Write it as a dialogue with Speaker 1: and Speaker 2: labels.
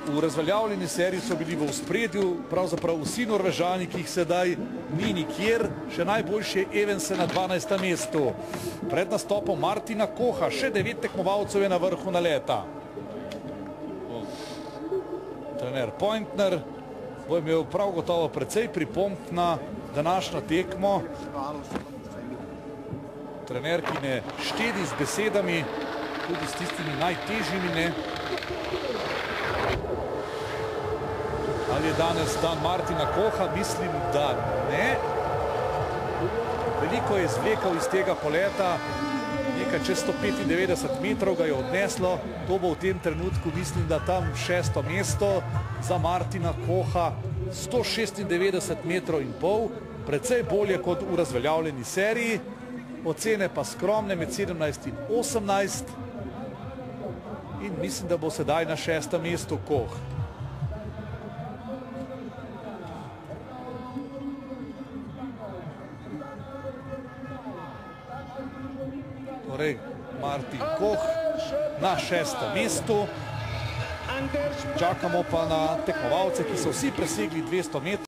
Speaker 1: V razveljavljeni seriji so bili v ospredju pravzaprav vsi Norvežani, ki jih sedaj ni nikjer, še najboljši je Evensen na 12. mestu. Pred nastopom Martina Koha, še 9 tekmovalcev je na vrhu naleta. Trener Pointner bo imel prav gotovo precej pripomb na današnjo tekmo. Trener, ki ne štedi z besedami, tudi s tistimi najtežjimi ne. Ali je danes dan Martina Koha? Mislim, da ne. Veliko je izvlekal iz tega poleta. Nekaj čez 195 metrov ga je odneslo. To bo v tem trenutku, mislim, da tam 6. mesto za Martina Koha. 196 metrov in pol. Precej bolje kot v razveljavljeni seriji. Ocene pa skromne med 17 in 18. In mislim, da bo sedaj na 6. mestu Koh. Torej, Martin Koh na 6. mestu. Čakamo pa na tekmovalce, ki so vsi presegli 200 metrov.